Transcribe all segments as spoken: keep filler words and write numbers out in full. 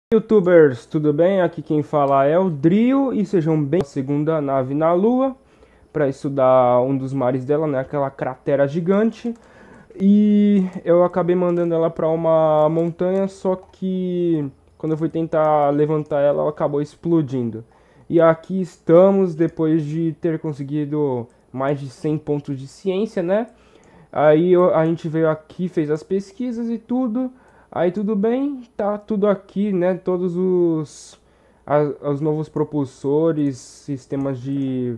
YouTubers, tudo bem? Aqui quem fala é o Drio e sejam bem-vindos à segunda nave na Lua para estudar um dos mares dela, né? Aquela cratera gigante. E eu acabei mandando ela para uma montanha, só que quando eu fui tentar levantar ela, ela acabou explodindo. E aqui estamos depois de ter conseguido mais de cem pontos de ciência, né? Aí eu, a gente veio aqui, fez as pesquisas e tudo. Aí tudo bem, tá tudo aqui, né? Todos os, a, os novos propulsores, sistemas de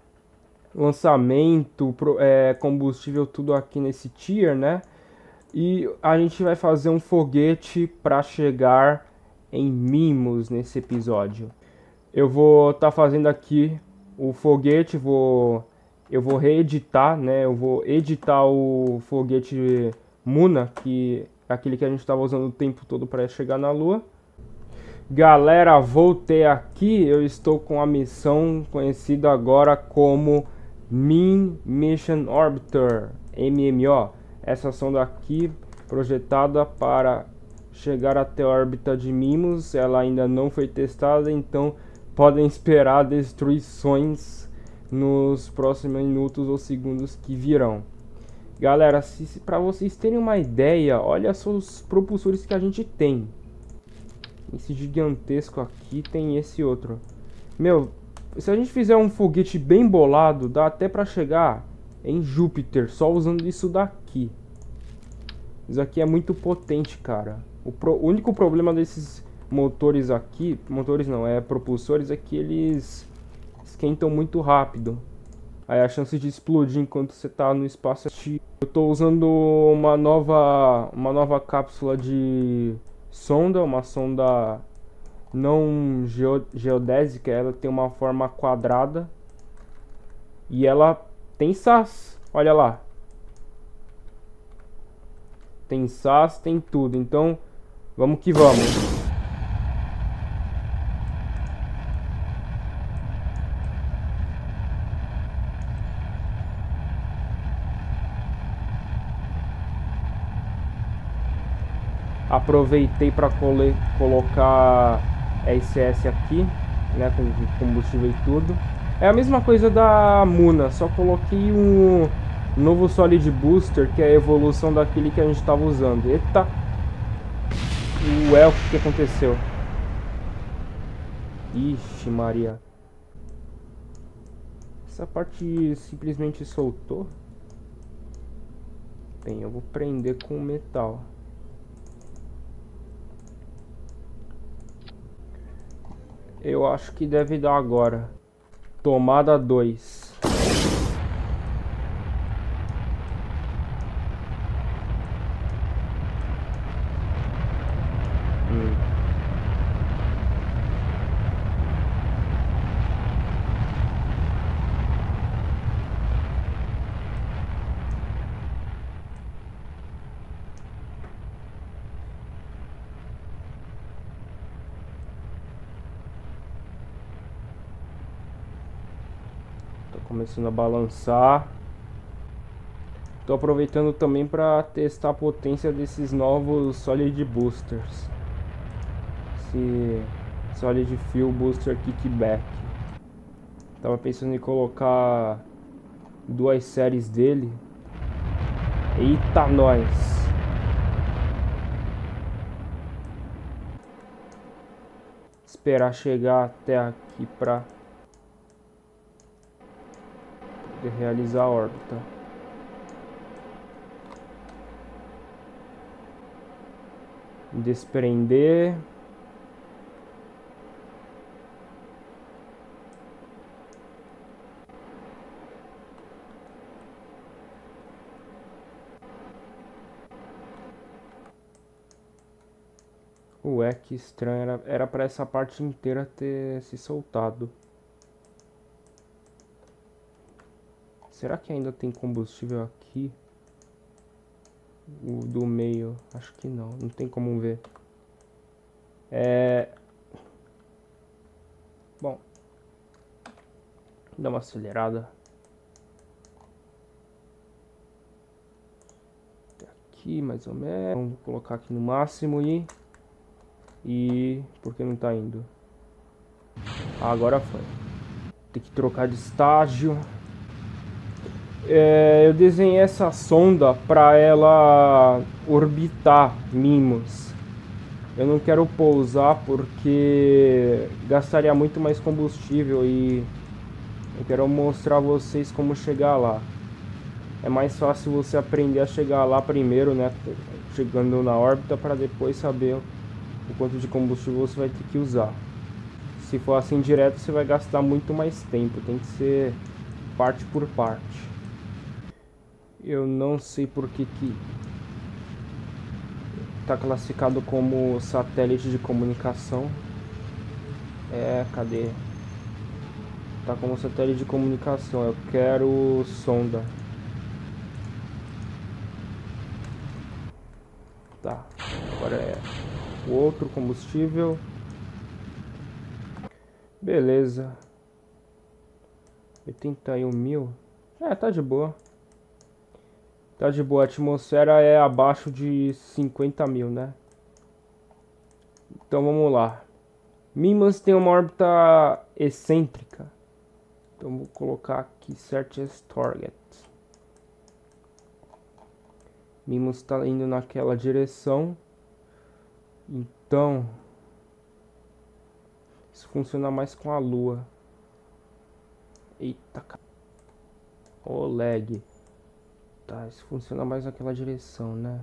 lançamento, pro, é, combustível, tudo aqui nesse tier, né? E a gente vai fazer um foguete para chegar em Mimos nesse episódio. Eu vou estar tá fazendo aqui o foguete, vou eu vou reeditar, né? Eu vou editar o foguete Muna, que é aquele que a gente estava usando o tempo todo para chegar na Lua. Galera, voltei aqui. Eu estou com a missão conhecida agora como Min Mission Orbiter, M M O. Essa sonda aqui projetada para chegar até a órbita de Mimos. Ela ainda não foi testada, então podem esperar destruições nos próximos minutos ou segundos que virão. Galera, se, se, para vocês terem uma ideia, olha só os propulsores que a gente tem. Esse gigantesco aqui, tem esse outro. Meu, se a gente fizer um foguete bem bolado, dá até para chegar em Júpiter, só usando isso daqui. Isso aqui é muito potente, cara. O, pro, o único problema desses motores aqui, motores não, é propulsores, é que eles esquentam muito rápido. Aí a chance de explodir enquanto você tá no espaço é... Eu tô usando uma nova, uma nova cápsula de sonda, uma sonda não geo, geodésica, ela tem uma forma quadrada. E ela tem S A S, olha lá. Tem S A S, tem tudo, então vamos que vamos. Aproveitei para colocar S S aqui, né, com combustível e tudo. É a mesma coisa da Muna, só coloquei um novo Solid Booster, que é a evolução daquele que a gente estava usando. Eita! Ué, o que aconteceu? Ixi, Maria. Essa parte simplesmente soltou. Bem, eu vou prender com metal. Eu acho que deve dar agora. Tomada dois. Hum. Começando a balançar. Tô aproveitando também para testar a potência desses novos Solid Boosters. Esse Solid Fuel Booster Kickback. Tava pensando em colocar duas séries dele. Eita, nós! Esperar chegar até aqui para realizar a órbita. Desprender. Ué, que estranho. Era, era pra essa parte inteira ter se soltado. Será que ainda tem combustível aqui? O do meio, acho que não, não tem como ver. É... Bom, dá uma acelerada. Aqui mais ou menos, vamos colocar aqui no máximo e E... por que não tá indo? Ah, agora foi. Tem que trocar de estágio. É, eu desenhei essa sonda para ela orbitar Mimos. Eu não quero pousar porque gastaria muito mais combustível e eu quero mostrar a vocês como chegar lá. É mais fácil você aprender a chegar lá primeiro, né? Chegando na órbita, para depois saber o quanto de combustível você vai ter que usar. Se for assim direto, você vai gastar muito mais tempo. Tem que ser parte por parte. Eu não sei por que que tá classificado como satélite de comunicação. É, cadê? Tá como satélite de comunicação. Eu quero sonda. Tá. Agora é o outro combustível. Beleza. oitenta e um mil. É, tá de boa. Tá de boa, a atmosfera é abaixo de cinquenta mil, né? Então vamos lá. Mimos tem uma órbita excêntrica. Então vou colocar aqui Search as Target. Mimos está indo naquela direção. Então isso funciona mais com a Lua. Eita, cara. Ô, lag. Tá, isso funciona mais naquela direção, né?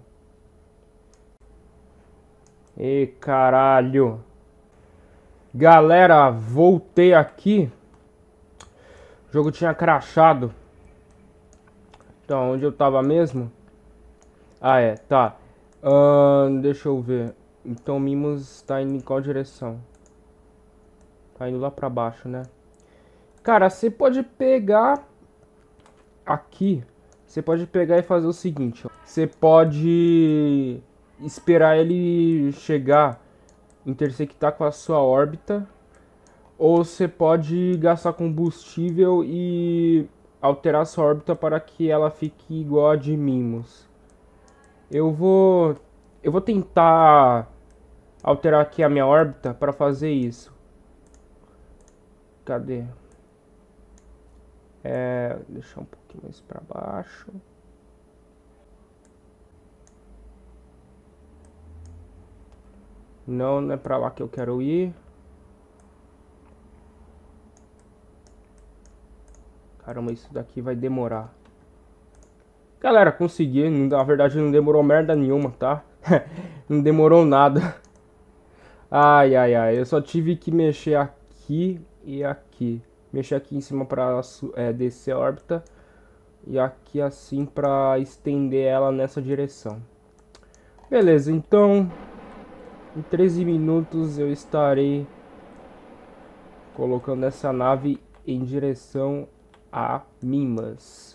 Ê, caralho. Galera, voltei aqui. O jogo tinha crashado. Então, onde eu tava mesmo? Ah, é, tá. Uh, deixa eu ver. Então, Mimos tá indo em qual direção? Tá indo lá pra baixo, né? Cara, você pode pegar aqui. Você pode pegar e fazer o seguinte, ó. Você pode esperar ele chegar, intersectar com a sua órbita, ou você pode gastar combustível e alterar a sua órbita para que ela fique igual a de Mimos. Eu vou eu vou tentar alterar aqui a minha órbita para fazer isso. Cadê? É, deixar um pouquinho mais para baixo. Não, não é para lá que eu quero ir. Caramba, isso daqui vai demorar. Galera, consegui. Na verdade não demorou merda nenhuma, tá? Não demorou nada. Ai, ai, ai. Eu só tive que mexer aqui e aqui. Mexer aqui em cima para é, descer a órbita. E aqui assim para estender ela nessa direção. Beleza, então em treze minutos eu estarei colocando essa nave em direção a Mimas.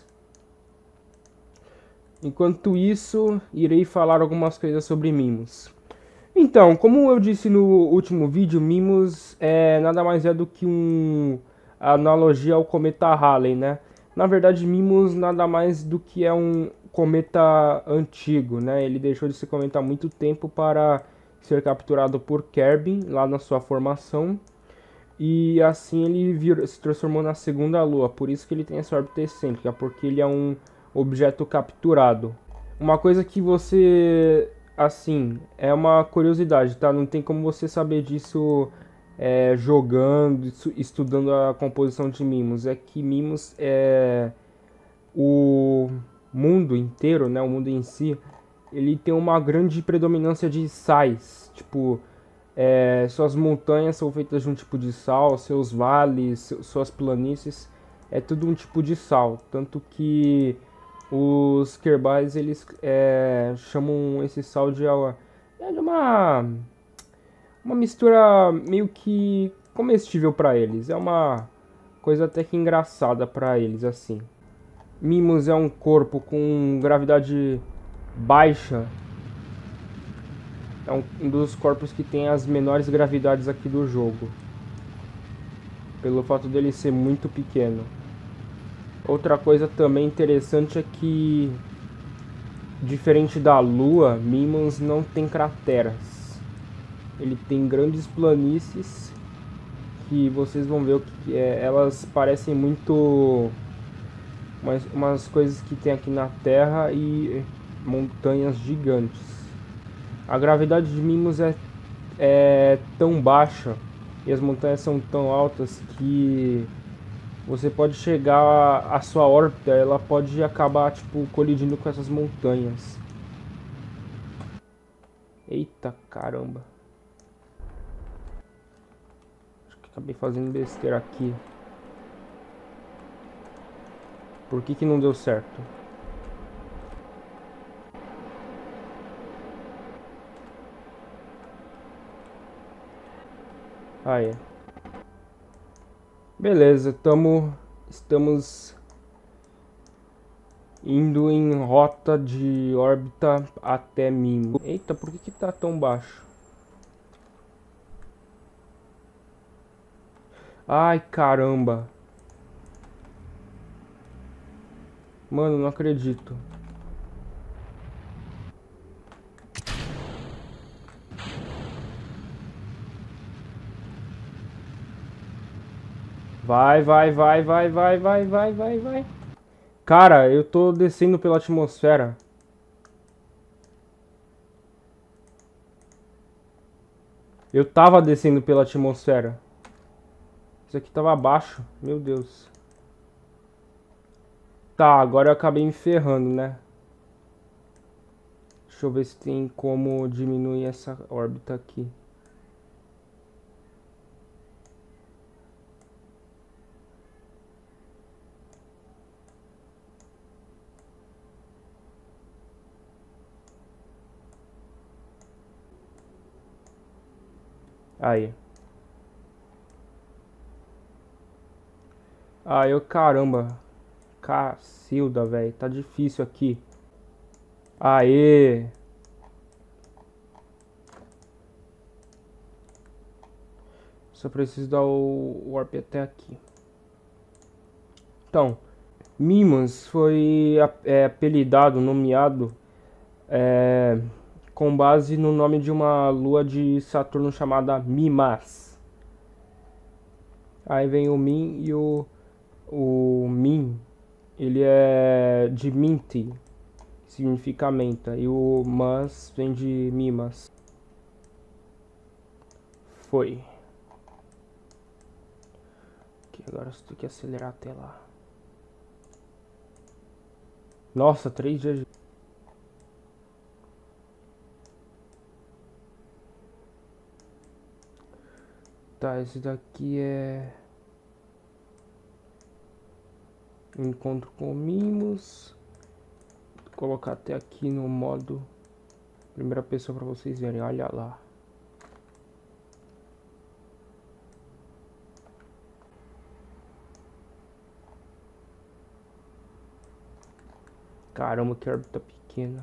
Enquanto isso, irei falar algumas coisas sobre Mimos. Então, como eu disse no último vídeo, Mimos é nada mais é do que um analogia ao cometa Halley, né? Na verdade, Mimos nada mais do que é um cometa antigo, né? Ele deixou de ser cometa há muito tempo para ser capturado por Kerbin, lá na sua formação. E assim ele vir, se transformou na segunda lua, por isso que ele tem essa órbita excêntrica, porque ele é um objeto capturado. Uma coisa que você, assim, é uma curiosidade, tá? Não tem como você saber disso é, jogando, estudando a composição de Mimos. É que Mimos é o mundo inteiro, né? O mundo em si, ele tem uma grande predominância de sais, tipo, é, suas montanhas são feitas de um tipo de sal, seus vales, suas planícies, é tudo um tipo de sal, tanto que os Kerbais eles é, chamam esse sal de, é, de uma uma mistura meio que comestível para eles. É uma coisa até que engraçada para eles assim. Mimos é um corpo com gravidade baixa. É um dos corpos que tem as menores gravidades aqui do jogo, pelo fato dele ser muito pequeno. Outra coisa também interessante é que, diferente da Lua, Mimos não tem crateras. Ele tem grandes planícies que vocês vão ver o que é. Elas parecem muito umas, umas coisas que tem aqui na Terra e montanhas gigantes. A gravidade de Mimos é, é tão baixa e as montanhas são tão altas que você pode chegar, a sua órbita, ela pode acabar tipo colidindo com essas montanhas. Eita caramba. Acho que acabei fazendo besteira aqui. Por que que não deu certo? Ah, é. Beleza, tamo, estamos indo em rota de órbita até Mimos. Eita, por que que tá tão baixo? Ai, caramba. Mano, não acredito. Vai, vai, vai, vai, vai, vai, vai, vai, vai. Cara, eu tô descendo pela atmosfera. Eu tava descendo pela atmosfera. Isso aqui tava abaixo. Meu Deus. Tá, agora eu acabei me ferrando, né? Deixa eu ver se tem como diminuir essa órbita aqui. Aí. Aí, eu caramba. Cacilda, velho. Tá difícil aqui. Aê. Só preciso dar o warp até aqui. Então, Mimos foi é, apelidado, nomeado é, com base no nome de uma lua de Saturno chamada Mimas. Aí vem o Min e o, o Min, ele é de Minty, que significa menta, e o Mas vem de Mimas. Foi. Aqui, agora você tem que acelerar até lá. Nossa, três dias de... Tá, esse daqui é... Encontro com Mimos. Vou colocar até aqui no modo primeira pessoa para vocês verem, olha lá. Caramba, que órbita pequena.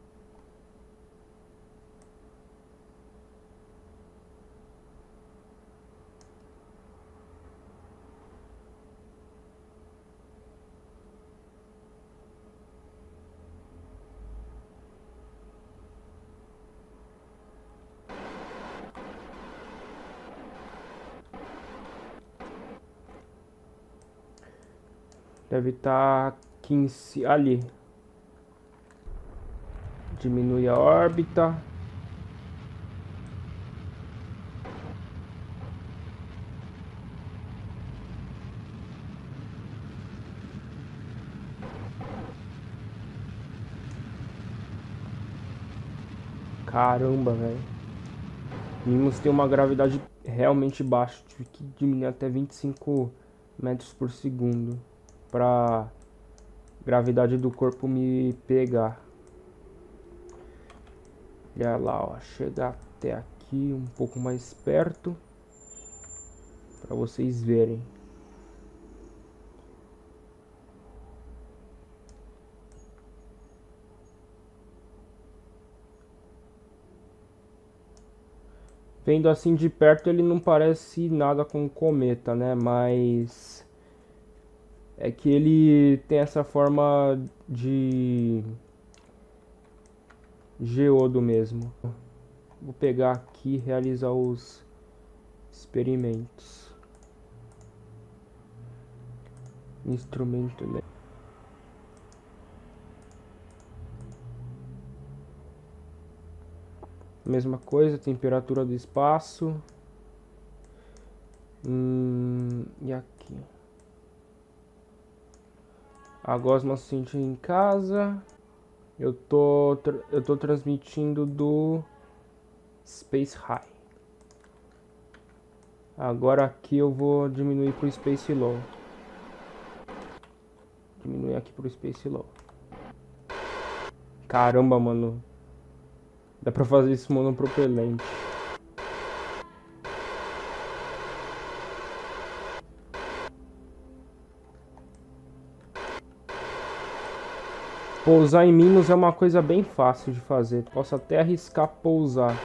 Deve estar aqui em si, ali. Diminui a órbita. Caramba, velho. Mimos tem uma gravidade realmente baixa. Tive que diminuir até vinte e cinco metros por segundo pra gravidade do corpo me pegar. Olha lá, ó. Chegar até aqui um pouco mais perto pra vocês verem. Vendo assim de perto, ele não parece nada com um cometa, né? Mas é que ele tem essa forma de geodo mesmo. Vou pegar aqui e realizar os experimentos. Instrumento, né? Mesma coisa, temperatura do espaço. Hum, e aqui. A gosma sente em casa. Eu tô, eu tô transmitindo do Space High. Agora aqui eu vou diminuir pro Space Low. Diminuir aqui pro Space Low. Caramba, mano. Dá pra fazer isso monopropelente. Pousar em Minos é uma coisa bem fácil de fazer. Posso até arriscar pousar.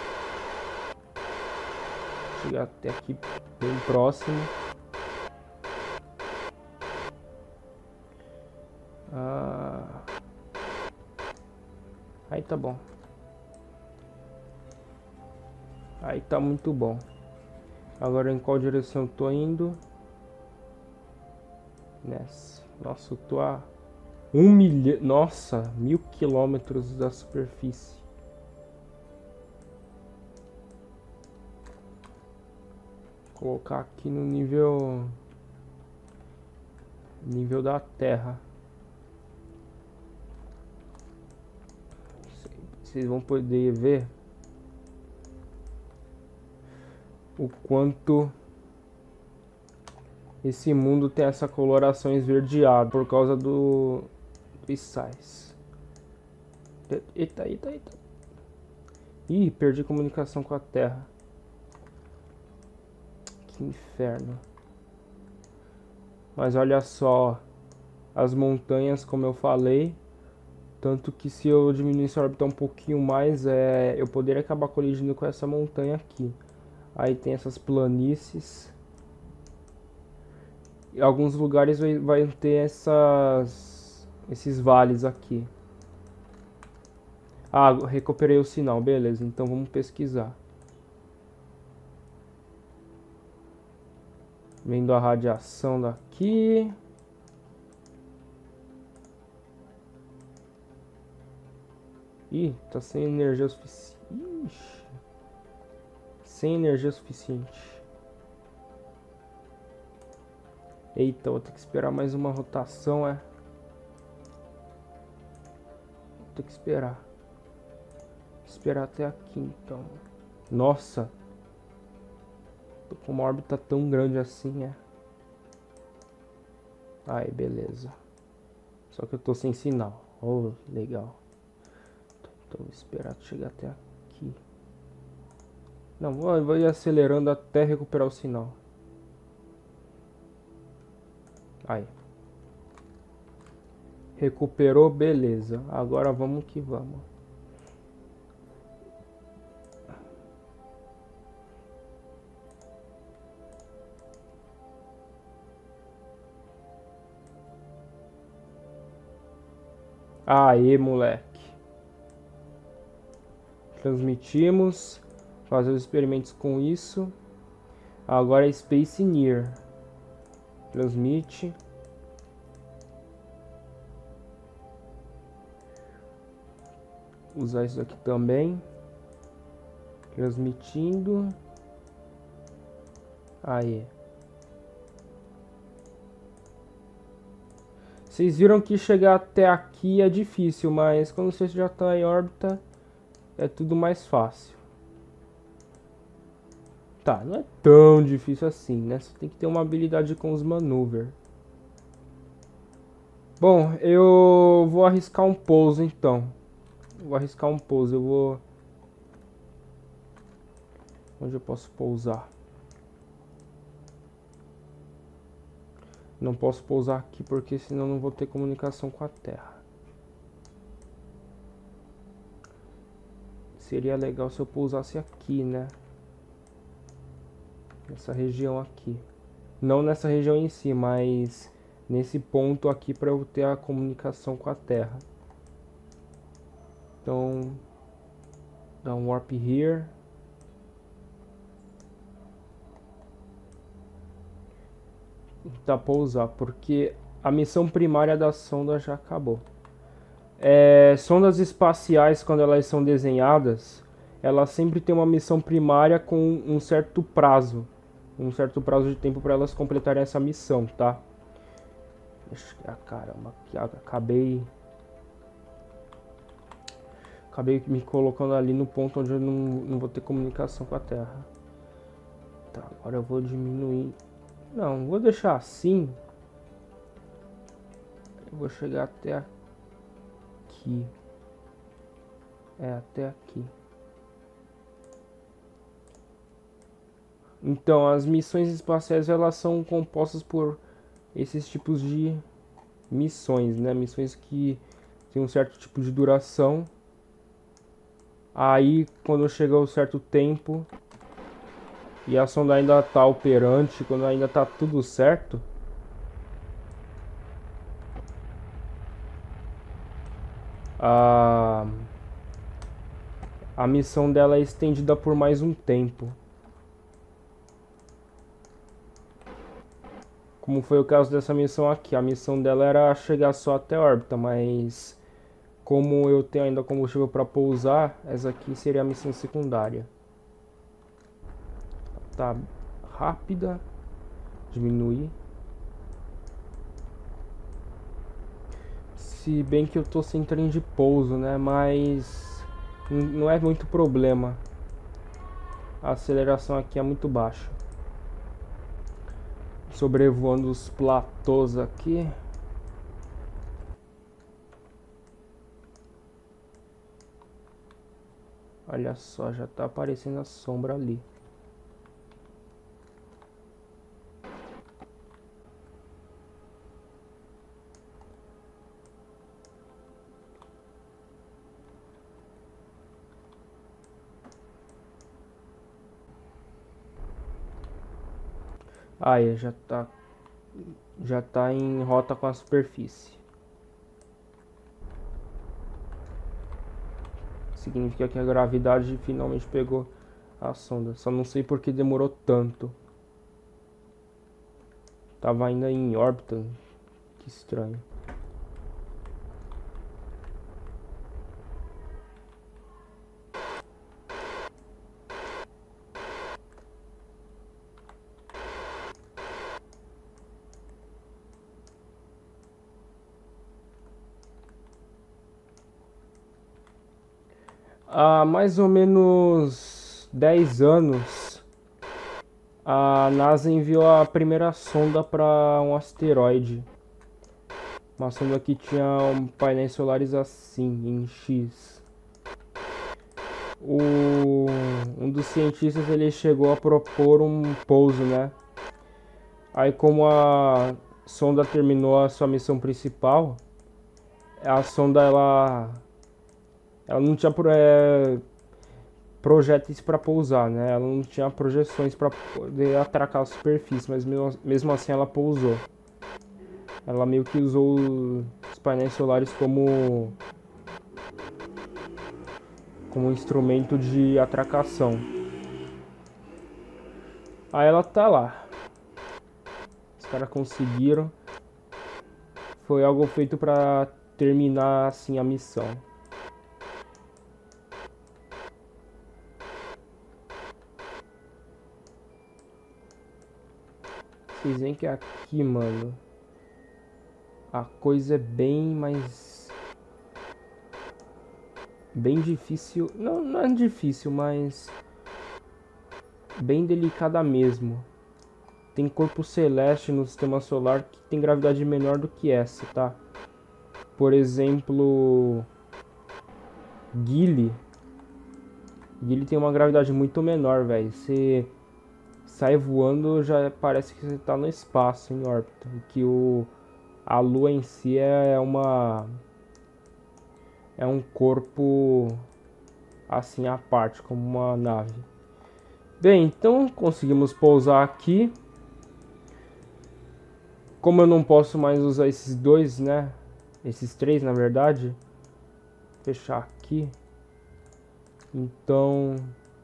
Chegar até aqui bem próximo. Ah. Aí tá bom. Aí tá muito bom. Agora em qual direção eu tô indo? Nessa. Nossa, eu tô a um milhão. Nossa, mil quilômetros da superfície. Vou colocar aqui no nível. Nível da Terra. Vocês vão poder ver o quanto esse mundo tem essa coloração esverdeada por causa do dos sais. Eita, eita, eita. Ih, perdi comunicação com a Terra. Que inferno. Mas olha só, as montanhas, como eu falei, tanto que se eu diminuísse a órbita um pouquinho mais, é, eu poderia acabar colidindo com essa montanha aqui. Aí tem essas planícies. Em alguns lugares vai, vai ter essas, esses vales aqui. Ah, recuperei o sinal, beleza. Então vamos pesquisar. Vendo a radiação daqui. Ih, tá sem energia suficiente. Sem energia suficiente. Eita, vou ter que esperar mais uma rotação, é? Vou ter que esperar. Esperar até aqui, então. Nossa. Tô com uma órbita tão grande assim, é? Aí, beleza. Só que eu tô sem sinal. Oh, legal. Então vou esperar chegar até aqui. Não, vou, vou ir acelerando até recuperar o sinal. Aí. Recuperou, beleza. Agora vamos que vamos. Aê, moleque. Transmitimos. Fazer os experimentos com isso. Agora é Space Near. Transmite. Usar isso aqui também. Transmitindo. Aí. Vocês viram que chegar até aqui é difícil, mas quando você já está em órbita é tudo mais fácil. Tá, não é tão difícil assim, né? Você tem que ter uma habilidade com os maneuver. Bom, eu vou arriscar um pouso então. Vou arriscar um pouso, eu vou... Onde eu posso pousar? Não posso pousar aqui porque senão não vou ter comunicação com a Terra. Seria legal se eu pousasse aqui, né? Nessa região aqui. Não nessa região em si, mas nesse ponto aqui para eu ter a comunicação com a Terra. Então, Dá um warp here. Dá pra usar, porque a missão primária da sonda já acabou. É, sondas espaciais, quando elas são desenhadas, elas sempre têm uma missão primária com um certo prazo. Um certo prazo de tempo para elas completarem essa missão, tá? Ah, caramba, acabei... Acabei me colocando ali no ponto onde eu não, não vou ter comunicação com a Terra. Tá, agora eu vou diminuir... Não, vou deixar assim. Eu vou chegar até aqui. É, até aqui. Então, as missões espaciais, elas são compostas por esses tipos de missões, né? Missões que tem um certo tipo de duração. Aí, quando chega um certo tempo e a sonda ainda está operante, quando ainda está tudo certo, a, a missão dela é estendida por mais um tempo. Como foi o caso dessa missão aqui. A missão dela era chegar só até a órbita, mas como eu tenho ainda combustível para pousar, essa aqui seria a missão secundária. Tá rápida. Diminuir. Se bem que eu tô sem trem de pouso, né? Mas não é muito problema. A aceleração aqui é muito baixa. Sobrevoando os platôs aqui. Olha só, já tá aparecendo a sombra ali. Aí, já tá já tá em rota com a superfície. Significa que a gravidade finalmente pegou a sonda. Só não sei por que demorou tanto. Tava ainda em órbita. Que estranho. Há mais ou menos dez anos, a NASA enviou a primeira sonda para um asteroide. Uma sonda que tinha um painéis solares assim, em X. O, um dos cientistas ele chegou a propor um pouso, né? Aí como a sonda terminou a sua missão principal, a sonda ela, ela não tinha é, projéteis para pousar, né? Ela não tinha projeções para poder atracar a superfície, mas mesmo, mesmo assim ela pousou. Ela meio que usou os painéis solares como como um instrumento de atracação. Aí ela tá lá. Os caras conseguiram. Foi algo feito para terminar assim a missão. Vocês veem que aqui, mano, a coisa é bem mais... Bem difícil... Não, não é difícil, mas... Bem delicada mesmo. Tem corpo celeste no sistema solar que tem gravidade menor do que essa, tá? Por exemplo... Gili. Gili tem uma gravidade muito menor, velho. Você... sai voando, já parece que você está no espaço, em órbita. E que o, a Lua em si é uma... É um corpo assim à parte, como uma nave. Bem, então conseguimos pousar aqui. Como eu não posso mais usar esses dois, né? Esses três, na verdade. Vou fechar aqui. Então...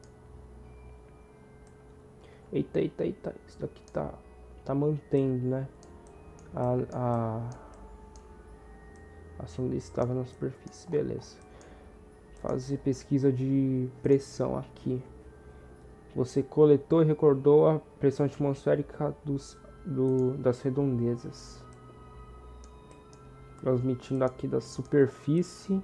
Eita, eita, eita. Isso daqui tá, tá mantendo, né? A, a, a ação estava na superfície. Beleza. Fazer pesquisa de pressão aqui. Você coletou e recordou a pressão atmosférica dos, do, das redondezas. Transmitindo aqui da superfície.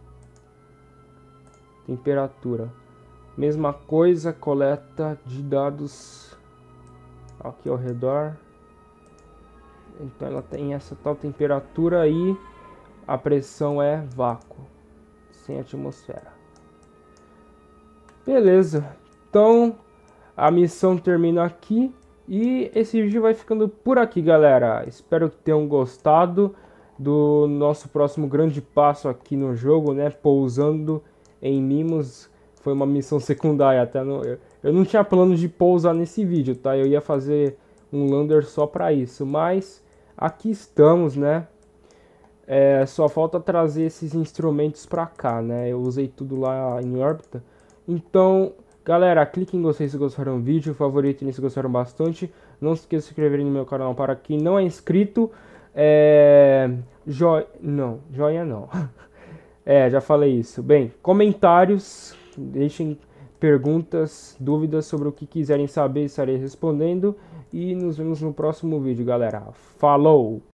Temperatura. Mesma coisa, coleta de dados aqui ao redor. Então ela tem essa tal temperatura e a pressão é vácuo, sem atmosfera. Beleza, então a missão termina aqui e esse vídeo vai ficando por aqui, galera. Espero que tenham gostado do nosso próximo grande passo aqui no jogo, né? Pousando em Mimos. Foi uma missão secundária, até no, eu, eu não tinha plano de pousar nesse vídeo, tá? Eu ia fazer um lander só para isso, mas aqui estamos, né? É, só falta trazer esses instrumentos para cá, né? Eu usei tudo lá em órbita. Então, galera, clique em gostei se gostaram do vídeo, favorito se gostaram bastante. Não se esqueça de se inscrever no meu canal para quem não é inscrito. É... Joia... Não, joinha não. É, já falei isso. Bem, comentários, deixem perguntas, dúvidas sobre o que quiserem saber, estarei respondendo. E nos vemos no próximo vídeo, galera. Falou!